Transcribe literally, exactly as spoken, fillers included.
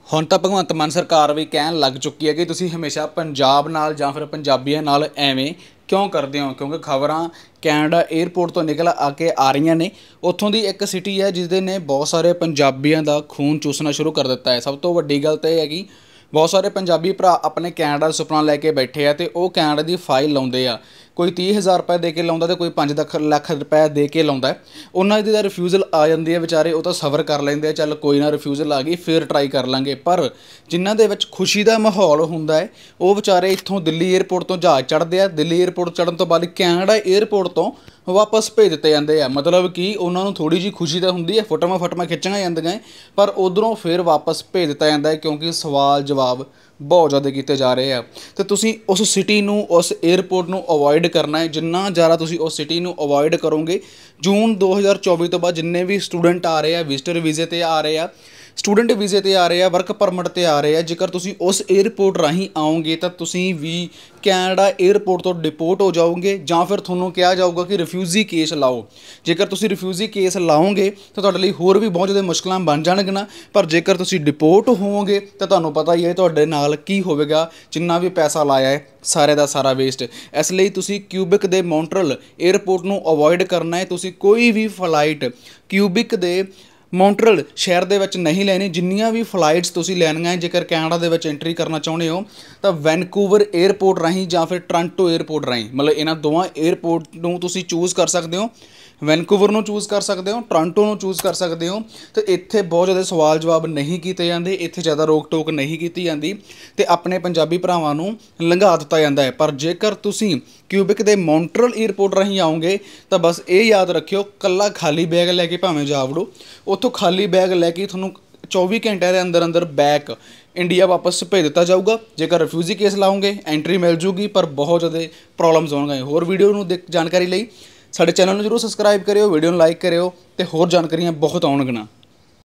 ਹੁਣ ਤਾਂ ਭਗਵੰਤ ਮਾਨ ਸਰਕਾਰ ਵੀ ਕਹਿਣ ਲੱਗ ਚੁੱਕੀ ਹੈ ਕਿ ਤੁਸੀਂ ਹਮੇਸ਼ਾ ਪੰਜਾਬ ਨਾਲ ਜਾਂ ਫਿਰ ਪੰਜਾਬੀਆਂ ਨਾਲ ਐਵੇਂ ਕਿਉਂ ਕਰਦੇ ਹੋ, ਕਿਉਂਕਿ ਖਬਰਾਂ ਕੈਨੇਡਾ ਏਅਰਪੋਰਟ ਤੋਂ ਨਿਕਲ ਆ ਕੇ ਆ ਰਹੀਆਂ ਨੇ। ਉੱਥੋਂ ਦੀ ਇੱਕ ਸਿਟੀ ਹੈ ਜਿਸਦੇ ਨੇ ਬਹੁਤ ਸਾਰੇ ਪੰਜਾਬੀਆਂ ਦਾ ਖੂਨ ਚੂਸਣਾ ਸ਼ੁਰੂ ਕਰ ਦਿੱਤਾ ਹੈ। ਸਭ ਤੋਂ ਵੱਡੀ ਗੱਲ ਤਾਂ ਇਹ ਹੈ ਕਿ ਬਹੁਤ ਸਾਰੇ ਪੰਜਾਬੀ ਭਰਾ ਆਪਣੇ ਕੈਨੇਡਾ ਦਾ ਸੁਪਨਾ ਲੈ ਕੇ ਬੈਠੇ ਆ ਅਤੇ ਉਹ ਕੈਨੇਡਾ ਦੀ ਫਾਈਲ ਲਾਉਂਦੇ ਆ। ਕੋਈ ਤੀਹ ਹਜ਼ਾਰ ਰੁਪਏ ਦੇ ਕੇ ਲਾਉਂਦਾ ਅਤੇ ਕੋਈ ਪੰਜ ਲੱਖ ਲੱਖ ਰੁਪਏ ਦੇ ਕੇ ਲਾਉਂਦਾ। ਉਹਨਾਂ ਦੀ ਤਾਂ ਰਿਫਿਊਜ਼ਲ ਆ ਜਾਂਦੀ ਹੈ, ਵਿਚਾਰੇ ਉਹ ਤਾਂ ਸਬਰ ਕਰ ਲੈਂਦੇ ਆ, ਚੱਲ ਕੋਈ ਨਾ ਰਿਫਿਊਜ਼ਲ ਆ ਗਈ ਫਿਰ ਟਰਾਈ ਕਰ ਲਾਂਗੇ। ਪਰ ਜਿਨ੍ਹਾਂ ਦੇ ਵਿੱਚ ਖੁਸ਼ੀ ਦਾ ਮਾਹੌਲ ਹੁੰਦਾ ਹੈ ਉਹ ਵਿਚਾਰੇ ਇੱਥੋਂ ਦਿੱਲੀ ਏਅਰਪੋਰਟ ਤੋਂ ਜਹਾਜ਼ ਚੜ੍ਹਦੇ ਆ। ਦਿੱਲੀ ਏਅਰਪੋਰਟ ਚੜ੍ਹਨ ਤੋਂ ਬਾਅਦ ਕੈਨੇਡਾ ਏਅਰਪੋਰਟ ਤੋਂ ਵਾਪਸ ਭੇਜ ਦਿੱਤੇ ਜਾਂਦੇ ਆ। ਮਤਲਬ ਕਿ ਉਹਨਾਂ ਨੂੰ ਥੋੜ੍ਹੀ ਜਿਹੀ ਖੁਸ਼ੀ ਤਾਂ ਹੁੰਦੀ ਹੈ, ਫੋਟੋਆਂ ਫੋਟੋਆਂ ਖਿੱਚੀਆਂ ਜਾਂਦੀਆਂ, ਪਰ ਉੱਧਰੋਂ ਫਿਰ ਵਾਪਸ ਭੇਜ ਦਿੱਤਾ ਜਾਂਦਾ ਹੈ ਕਿਉਂਕਿ ਸਵਾਲ ਜਵਾਬ ਬਹੁਤ ਜ਼ਿਆਦਾ ਕੀਤੇ ਜਾ ਰਹੇ ਆ। ਅਤੇ ਤੁਸੀਂ ਉਸ ਸਿਟੀ ਨੂੰ, ਉਸ ਏਅਰਪੋਰਟ ਨੂੰ ਅਵੋਇਡ ਕਰਨਾ ਹੈ। ਜਿੰਨਾ ਜ਼ਿਆਦਾ ਤੁਸੀਂ ਉਸ ਸਿਟੀ ਨੂੰ ਅਵੋਇਡ ਕਰੋਗੇ, ਜੂਨ ਦੋ ਹਜ਼ਾਰ ਚੌਵੀ ਤੋਂ ਬਾਅਦ ਜਿੰਨੇ ਵੀ ਸਟੂਡੈਂਟ ਆ ਰਹੇ ਆ, ਵਿਜ਼ਟਰ ਵੀਜ਼ੇ 'ਤੇ ਆ ਰਹੇ ਆ, ਸਟੂਡੈਂਟ ਵੀਜ਼ੇ 'ਤੇ ਆ ਰਹੇ ਆ, ਵਰਕ ਪਰਮਿਟ 'ਤੇ ਆ ਰਹੇ ਆ, ਜੇਕਰ ਤੁਸੀਂ ਉਸ ਏਅਰਪੋਰਟ ਰਾਹੀਂ ਆਓਗੇ ਤਾਂ ਤੁਸੀਂ ਵੀ ਕੈਨੇਡਾ ਏਅਰਪੋਰਟ ਤੋਂ ਡਿਪੋਰਟ ਹੋ ਜਾਓਗੇ ਜਾਂ ਫਿਰ ਤੁਹਾਨੂੰ ਕਿਹਾ ਜਾਊਗਾ ਕਿ ਰਿਫਿਊਜੀ ਕੇਸ ਲਾਓ। ਜੇਕਰ ਤੁਸੀਂ ਰਿਫਿਊਜੀ ਕੇਸ ਲਾਓਗੇ ਤਾਂ ਤੁਹਾਡੇ ਲਈ ਹੋਰ ਵੀ ਬਹੁਤ ਜ਼ਿਆਦਾ ਮੁਸ਼ਕਲਾਂ ਬਣ ਜਾਣਗੀਆਂ। ਪਰ ਜੇਕਰ ਤੁਸੀਂ ਡਿਪੋਰਟ ਹੋਵੋਗੇ ਤਾਂ ਤੁਹਾਨੂੰ ਪਤਾ ਹੀ ਹੈ ਤੁਹਾਡੇ ਨਾਲ ਕੀ ਹੋਵੇਗਾ। ਜਿੰਨਾ ਵੀ ਪੈਸਾ ਲਾਇਆ ਹੈ ਸਾਰੇ ਦਾ ਸਾਰਾ ਵੇਸਟ। ਇਸ ਲਈ ਤੁਸੀਂ ਕਿਊਬਿਕ ਦੇ ਮੌਂਟਰੀਅਲ ਏਅਰਪੋਰਟ ਨੂੰ ਅਵੋਇਡ ਕਰਨਾ ਹੈ। ਤੁਸੀਂ ਕੋਈ ਵੀ ਫਲਾਈਟ ਕਿਊਬਿਕ ਦੇ ਮੌਂਟਰੀਅਲ ਸ਼ਹਿਰ ਦੇ ਵਿੱਚ ਨਹੀਂ ਲੈਣੀ। ਜਿੰਨੀਆਂ ਵੀ ਫਲਾਈਟਸ ਤੁਸੀਂ ਲੈਣੀਆਂ, ਜੇਕਰ ਕੈਨੇਡਾ ਦੇ ਵਿੱਚ ਐਂਟਰੀ ਕਰਨਾ ਚਾਹੁੰਦੇ ਹੋ ਤਾਂ ਵੈਨਕੂਵਰ ਏਅਰਪੋਰਟ ਰਾਹੀਂ ਜਾਂ ਫਿਰ ਟੋਰਾਂਟੋ ਏਅਰਪੋਰਟ ਰਾਹੀਂ, ਮਤਲਬ ਇਹਨਾਂ ਦੋਵਾਂ ਏਅਰਪੋਰਟ ਨੂੰ ਤੁਸੀਂ ਚੂਜ਼ ਕਰ ਸਕਦੇ ਹੋ। ਵੈਨਕੂਵਰ ਨੂੰ ਚੂਜ਼ ਕਰ ਸਕਦੇ ਹੋ, ਟੋਰਾਂਟੋ ਨੂੰ ਚੂਜ਼ ਕਰ ਸਕਦੇ ਹੋ। ਅਤੇ ਇੱਥੇ ਬਹੁਤ ਜ਼ਿਆਦਾ ਸਵਾਲ ਜਵਾਬ ਨਹੀਂ ਕੀਤੇ ਜਾਂਦੇ, ਇੱਥੇ ਜ਼ਿਆਦਾ ਰੋਕ ਟੋਕ ਨਹੀਂ ਕੀਤੀ ਜਾਂਦੀ ਅਤੇ ਆਪਣੇ ਪੰਜਾਬੀ ਭਰਾਵਾਂ ਨੂੰ ਲੰਘਾ ਦਿੱਤਾ ਜਾਂਦਾ ਹੈ। ਪਰ ਜੇਕਰ ਤੁਸੀਂ ਕਿਊਬਿਕ ਦੇ ਮੌਂਟਰੀਅਲ ਏਅਰਪੋਰਟ ਰਾਹੀਂ ਆਓਗੇ ਤਾਂ ਬਸ ਇਹ ਯਾਦ ਰੱਖਿਓ, ਇਕੱਲਾ ਖਾਲੀ ਬੈਗ ਲੈ ਕੇ ਭਾਵੇਂ ਜਾ ਵੜੋ, ਉੱਥੋਂ ਖਾਲੀ ਬੈਗ ਲੈ ਕੇ ਤੁਹਾਨੂੰ ਚੌਵੀ ਘੰਟਿਆਂ ਦੇ ਅੰਦਰ ਅੰਦਰ ਬੈਕ ਇੰਡੀਆ ਵਾਪਸ ਭੇਜ ਦਿੱਤਾ ਜਾਊਗਾ। ਜੇਕਰ ਰਿਫਿਊਜੀ ਕੇਸ ਲਾਓਗੇ ਐਂਟਰੀ ਮਿਲ ਜੂਗੀ, ਪਰ ਬਹੁਤ ਜ਼ਿਆਦਾ ਪ੍ਰੋਬਲਮਸ ਹੋਣਗੀਆਂ। ਹੋਰ ਵੀਡੀਓ ਨੂੰ ਦੇਖ ਜਾਣਕਾਰੀ ਲਈ ਸਾਡੇ ਚੈਨਲ ਨੂੰ ਜ਼ਰੂਰ ਸਬਸਕ੍ਰਾਈਬ ਕਰਿਓ, ਵੀਡੀਓ ਨੂੰ ਲਾਈਕ ਕਰਿਓ ਅਤੇ ਹੋਰ ਜਾਣਕਾਰੀਆਂ ਬਹੁਤ ਆਉਣਗੀਆਂ।